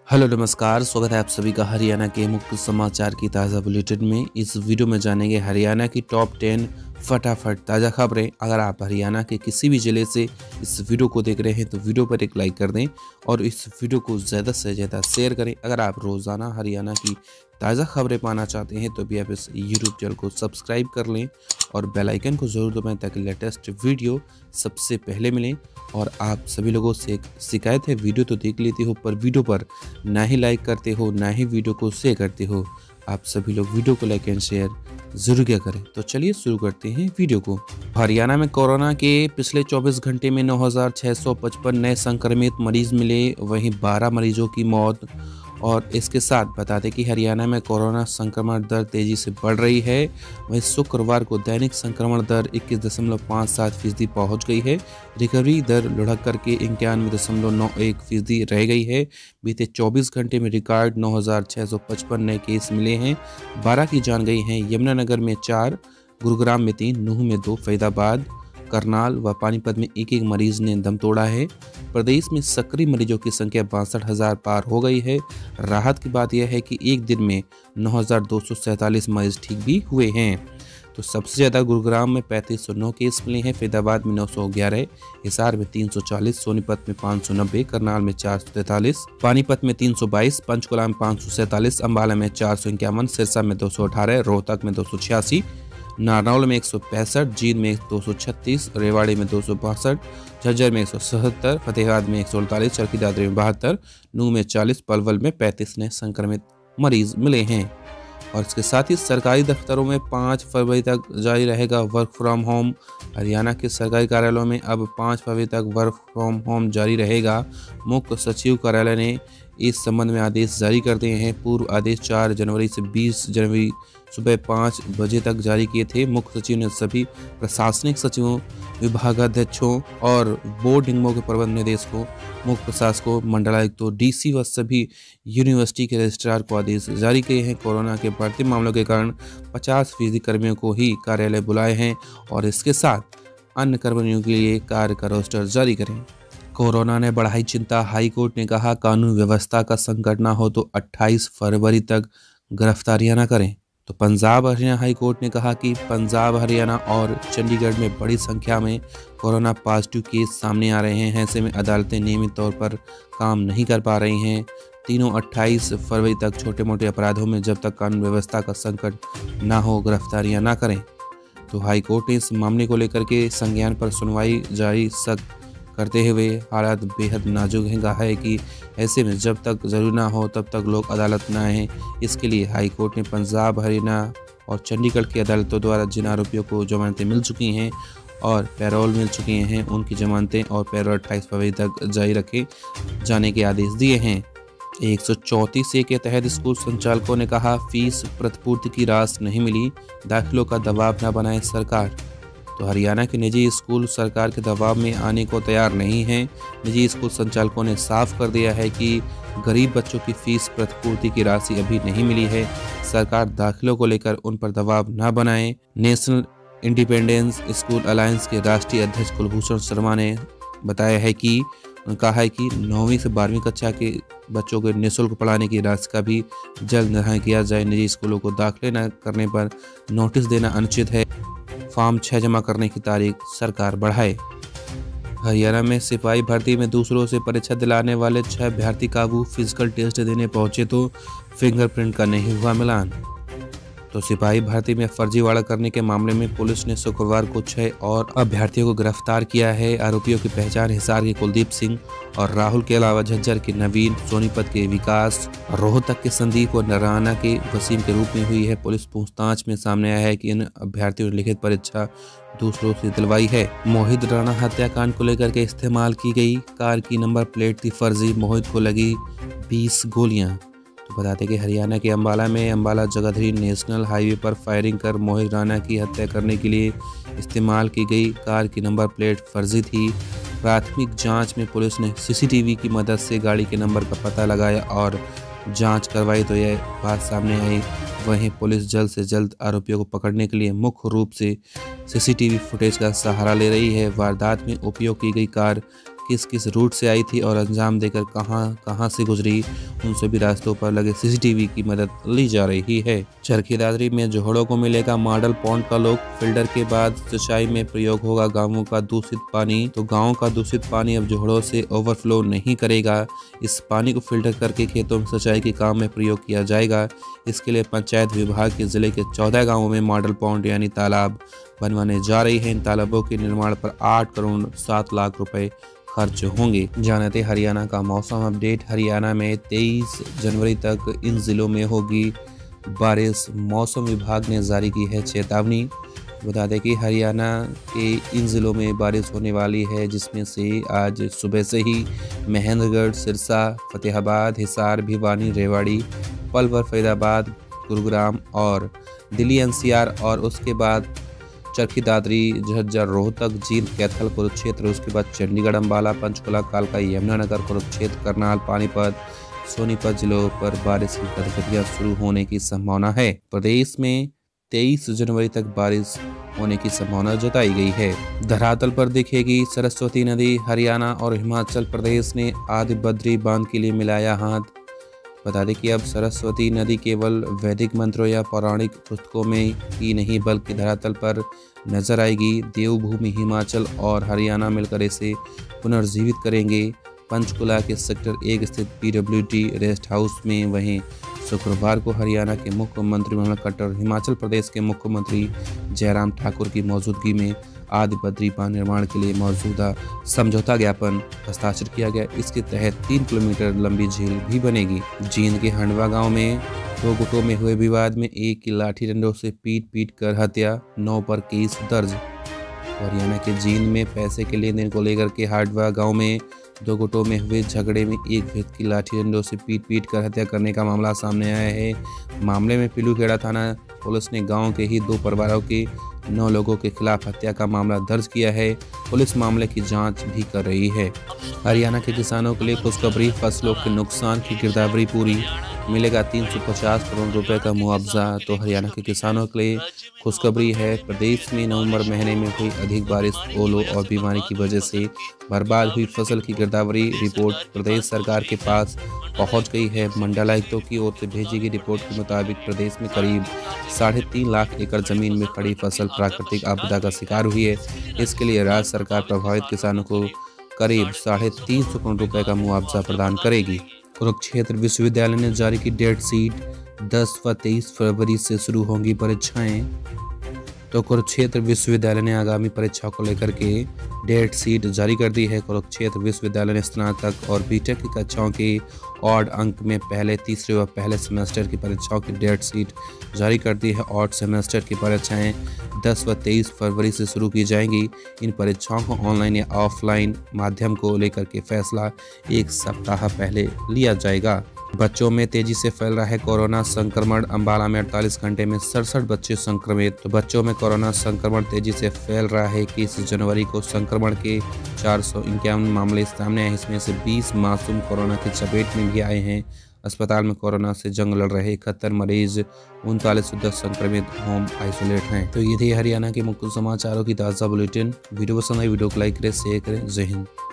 Hello नमस्कार, स्वागत है आप सभी का हरियाणा के मुख्य समाचार की ताज़ा बुलेटिन में। इस वीडियो में जानेंगे हरियाणा की टॉप 10 फटाफट ताज़ा खबरें। अगर आप हरियाणा के किसी भी ज़िले से इस वीडियो को देख रहे हैं तो वीडियो पर एक लाइक कर दें और इस वीडियो को ज़्यादा से ज़्यादा शेयर करें। अगर आप रोज़ाना हरियाणा की ताज़ा खबरें पाना चाहते हैं तो भी आप इस यूट्यूब चैनल को सब्सक्राइब कर लें और बेल आइकन को ज़रूर दबाएं ताकि लेटेस्ट वीडियो सबसे पहले मिलें। और आप सभी लोगों से एक शिकायत है, वीडियो तो देख लेते हो पर वीडियो पर ना ही लाइक करते हो ना ही वीडियो को शेयर करते हो। आप सभी लोग वीडियो को लाइक एंड शेयर जरूर क्या करें। तो चलिए शुरू करते हैं वीडियो को। हरियाणा में कोरोना के पिछले 24 घंटे में 9,655 नए संक्रमित मरीज मिले, वहीं 12 मरीजों की मौत। और इसके साथ बता दें कि हरियाणा में कोरोना संक्रमण दर तेजी से बढ़ रही है। वहीं शुक्रवार को दैनिक संक्रमण दर 21.57% पहुंच गई है। रिकवरी दर लुढ़क करके 91.91% रह गई है। बीते 24 घंटे में रिकॉर्ड 9,655 नए केस मिले हैं। 12 की जान गई हैं। यमुनानगर में 4, गुरुग्राम में 3, नूंह में 2, फरीदाबाद, करनाल व पानीपत में एक एक मरीज ने दम तोड़ा है। प्रदेश में सक्रिय मरीजों की संख्या 62,000 पार हो गई है। राहत की बात यह है कि एक दिन में 9,247 मरीज ठीक भी हुए हैं। तो सबसे ज़्यादा गुरुग्राम में 3509 केस मिले हैं, फरीदाबाद में 911, हिसार में 340, सोनीपत में 590, करनाल में 443, पानीपत में 322, पंचकुला में 547, अम्बाला में 451, सिरसा में 218, रोहतक में 286, नारनौल में 165, जींद में 236, रेवाड़ी में 262, झज्जर में 177, फतेहाबाद में 148, चरखी दादरी में 72, नूंह में 40, पलवल में 35 नए संक्रमित मरीज मिले हैं। और इसके साथ ही सरकारी दफ्तरों में 5 फरवरी तक जारी रहेगा वर्क फ्रॉम होम। हरियाणा के सरकारी कार्यालयों में अब 5 फरवरी तक वर्क फ्रॉम होम जारी रहेगा। मुख्य सचिव कार्यालय ने इस संबंध में आदेश जारी कर दिए हैं। पूर्व आदेश 4 जनवरी से 20 जनवरी सुबह 5 बजे तक जारी किए थे। मुख्य सचिव ने सभी प्रशासनिक सचिवों, विभागाध्यक्षों और बोर्ड निगमों के प्रबंध निदेशकों, मुख्य प्रशासकों, मंडलायुक्तों, डीसी व सभी यूनिवर्सिटी के रजिस्ट्रार को आदेश जारी किए हैं। कोरोना के बढ़ते मामलों के कारण 50% कर्मियों को ही कार्यालय बुलाए हैं और इसके साथ अन्य कर्मचारियों के लिए कार्य का रोस्टर जारी करें। कोरोना ने बढ़ाई चिंता, हाईकोर्ट ने कहा कानून व्यवस्था का संकट न हो तो 28 फरवरी तक गिरफ्तारियां न करें। तो पंजाब हरियाणा हाई कोर्ट ने कहा कि पंजाब, हरियाणा और चंडीगढ़ में बड़ी संख्या में कोरोना पॉजिटिव केस सामने आ रहे हैं। ऐसे में अदालतें नियमित तौर पर काम नहीं कर पा रही हैं। तीनों 28 फरवरी तक छोटे मोटे अपराधों में जब तक कानून व्यवस्था का संकट ना हो गिरफ्तारियां ना करें। तो हाई कोर्ट ने इस मामले को लेकर के संज्ञान पर सुनवाई जारी करते हुए हालात बेहद नाजुक हैं। कहा है कि ऐसे में जब तक जरूरी ना हो तब तक लोग अदालत न आएँ। इसके लिए हाई कोर्ट ने पंजाब, हरियाणा और चंडीगढ़ की अदालतों द्वारा जिन आरोपियों को जमानतें मिल चुकी हैं और पैरोल मिल चुके हैं, उनकी जमानतें और पैरोल 28 फरवरी तक जारी रखे जाने के आदेश दिए हैं। 134A के तहत स्कूल संचालकों ने कहा फीस प्रतिपूर्ति की रास नहीं मिली, दाखिलों का दबाव न बनाए सरकार। तो हरियाणा के निजी स्कूल सरकार के दबाव में आने को तैयार नहीं हैं। निजी स्कूल संचालकों ने साफ कर दिया है कि गरीब बच्चों की फीस प्रतिपूर्ति की राशि अभी नहीं मिली है। सरकार दाखिलों को लेकर उन पर दबाव न बनाए। नेशनल इंडिपेंडेंस स्कूल अलायंस के राष्ट्रीय अध्यक्ष कुलभूषण शर्मा ने बताया है कि कहा है कि 9वीं से 12वीं कक्षा के बच्चों को निःशुल्क पढ़ाने की राशि का भी जल्द निर्धारण किया जाए। निजी स्कूलों को दाखिले न करने पर नोटिस देना अनुचित है। फॉर्म 6 जमा करने की तारीख सरकार बढ़ाए। हरियाणा में सिपाही भर्ती में दूसरों से परीक्षा दिलाने वाले 6 अभ्यर्थी काबू, फिजिकल टेस्ट देने पहुंचे तो फिंगरप्रिंट का नहीं हुआ मिलान। तो सिपाही भर्ती में फर्जीवाड़ा करने के मामले में पुलिस ने शुक्रवार को 6 और अभ्यर्थियों को गिरफ्तार किया है। आरोपियों की पहचान हिसार के कुलदीप सिंह और राहुल के अलावा झज्जर के नवीन, सोनीपत के विकास, रोहतक के संदीप और नारायणा के वसीम के रूप में हुई है। पुलिस पूछताछ में सामने आया है कि इन अभ्यर्थियों ने लिखित परीक्षा दूसरों से दिलवाई है। मोहित राणा हत्याकांड को लेकर के इस्तेमाल की गई कार की नंबर प्लेट थी फर्जी, मोहित को लगी 20 गोलियां। तो बताते कि हरियाणा के अम्बाला में अम्बाला जगाधरी नेशनल हाईवे पर फायरिंग कर मोहित राणा की हत्या करने के लिए इस्तेमाल की गई कार की नंबर प्लेट फर्जी थी। प्राथमिक जांच में पुलिस ने सीसीटीवी की मदद से गाड़ी के नंबर का पता लगाया और जांच करवाई तो यह बात सामने आई। वहीं पुलिस जल्द से जल्द आरोपियों को पकड़ने के लिए मुख्य रूप से सीसीटीवी फुटेज का सहारा ले रही है। वारदात में उपयोग की गई कार किस किस रूट से आई थी और अंजाम देकर कहां से गुजरी, उन सभी रास्तों पर लगे सीसीटीवी की मदद ली जा रही है। चरखी दादरी में जोहड़ों को मिलेगा मॉडल पॉन्ड का लुक। फिल्टर के बाद सिंचाई में प्रयोग होगा गांवों का दूषित पानी। तो गांव का दूषित पानी अब जोहड़ों से ओवरफ्लो नहीं करेगा। इस पानी को फिल्टर करके खेतों में सिंचाई के काम में प्रयोग किया जाएगा। इसके लिए पंचायत विभाग के जिले के 14 गाँवों में मॉडल पॉन्ड यानी तालाब बनवाने जा रही है। इन तालाबों के निर्माण पर 8 करोड़ 7 लाख रुपए खर्च होंगे। जानते हरियाणा का मौसम अपडेट। हरियाणा में 23 जनवरी तक इन जिलों में होगी बारिश। मौसम विभाग ने जारी की है चेतावनी। बता दें कि हरियाणा के इन जिलों में बारिश होने वाली है, जिसमें से आज सुबह से ही महेंद्रगढ़, सिरसा, फतेहाबाद, हिसार, भिवानी, रेवाड़ी, पलवल, फरीदाबाद, गुरुग्राम और दिल्ली एनसीआर और उसके बाद चरखी दादरी, झज्जर, रोहतक, जींद, कैथल, कुरुक्षेत्र, उसके बाद चंडीगढ़, अंबाला, पंचकुला, कालका, यमुनानगर, कुरुक्षेत्र, करनाल, पानीपत, सोनीपत जिलों पर बारिश की गतिविधियां शुरू होने की संभावना है। प्रदेश में 23 जनवरी तक बारिश होने की संभावना जताई गई है। धरातल पर दिखेगी सरस्वती नदी। हरियाणा और हिमाचल प्रदेश ने आदि बद्री बांध के लिए मिलाया हाथ। बता दें कि अब सरस्वती नदी केवल वैदिक मंत्रों या पौराणिक पुस्तकों में ही नहीं बल्कि धरातल पर नजर आएगी। देवभूमि हिमाचल और हरियाणा मिलकर इसे पुनर्जीवित करेंगे। पंचकुला के सेक्टर 1 स्थित PWD रेस्ट हाउस में वहीं शुक्रवार को हरियाणा के मुख्यमंत्री मनोहर खट्टर, हिमाचल प्रदेश के मुख्यमंत्री जयराम ठाकुर की मौजूदगी में आदि बद्री बांध निर्माण के लिए मौजूदा समझौता ज्ञापन हस्ताक्षर किया गया। इसके तहत 3 किलोमीटर लंबी झील भी बनेगी। जींद के हंडवा गांव में 2 गुटों में हुए विवाद में एक की लाठी डंडों से पीट कर हत्या, 9 पर केस दर्ज। हरियाणा के जींद में पैसे के लेन देन को लेकर के हंडवा गांव में 2 गुटों में हुए झगड़े में एक व्यक्ति की लाठी डंडों से पीट कर हत्या करने का मामला सामने आया है। मामले में पिलूखेड़ा थाना पुलिस ने गांव के ही 2 परिवारों के 9 लोगों के खिलाफ हत्या का मामला दर्ज किया है। पुलिस मामले की जांच भी कर रही है। हरियाणा के किसानों के लिए खुशखबरी। फसलों के नुकसान की गिरदावरी पूरी, मिलेगा 350 करोड़ रुपए का मुआवजा। तो हरियाणा के किसानों के लिए खुशखबरी है। प्रदेश में नवंबर महीने में हुई अधिक बारिश, ओलों और बीमारी की वजह से बर्बाद हुई फसल की गिरदावरी रिपोर्ट प्रदेश सरकार के पास पहुंच गई है। मंडलायुक्तों की ओर से भेजी गई रिपोर्ट के मुताबिक प्रदेश में करीब 3.5 लाख एकड़ जमीन में खड़ी फसल प्राकृतिक आपदा का शिकार हुई है। इसके लिए राज्य सरकार प्रभावित किसानों को करीब 350 करोड़ रुपए का मुआवजा प्रदान करेगी। कुरुक्षेत्र विश्वविद्यालय ने जारी की डेट शीट। 10 व 23 फरवरी से शुरू होंगी परीक्षाएं। तो कुरुक्षेत्र विश्वविद्यालय ने आगामी परीक्षाओं को लेकर के डेट शीट जारी कर दी है। कुरुक्षेत्र विश्वविद्यालय ने स्नातक और बीटेक की कक्षाओं के ऑड अंक में पहले, तीसरे व पहले सेमेस्टर की परीक्षाओं की डेट शीट जारी कर दी है। ऑड सेमेस्टर की परीक्षाएं 10 व 23 फरवरी से शुरू की जाएंगी। इन परीक्षाओं को ऑनलाइन या ऑफलाइन माध्यम को लेकर के फैसला 1 सप्ताह पहले लिया जाएगा। बच्चों में तेजी से फैल रहा है कोरोना संक्रमण। अंबाला में 48 घंटे में 67 बच्चे संक्रमित। तो बच्चों में कोरोना संक्रमण तेजी से फैल रहा है। 21 जनवरी को संक्रमण के 451 मामले सामने आए। इसमें से 20 मासूम कोरोना की चपेट में भी आए हैं। अस्पताल में कोरोना से जंग लड़ रहे 71 मरीज, 39 शुद्ध संक्रमित होम आइसोलेट हैं। तो ये थे हरियाणा के मुख्य समाचारों की ताज़ा बुलेटिन। वीडियो पसंद आई वीडियो को लाइक करें, शेयर करें। जय हिंद।